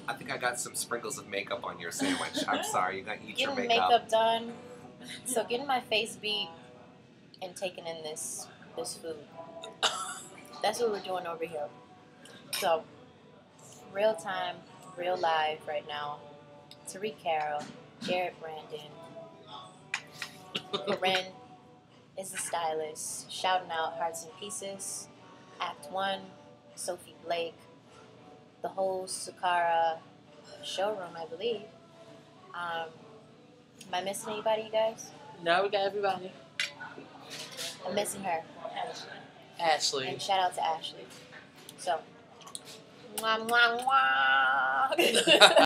I think I got some sprinkles of makeup on your sandwich. I'm sorry, you're gonna eat your Getting makeup. makeup done. So getting my face beat and taking in this food. That's what we're doing over here. So, real time, real live right now. Tariq Carroll, Jared Brandon, Corinne is the stylist, shouting out Hearts and Pieces, Act 1, Sophie Blake, the whole Sukara showroom, I believe. Am I missing anybody, you guys? No, we got everybody. I'm missing her. Ashley. And shout out to Ashley. So, mwah, mwah, mwah.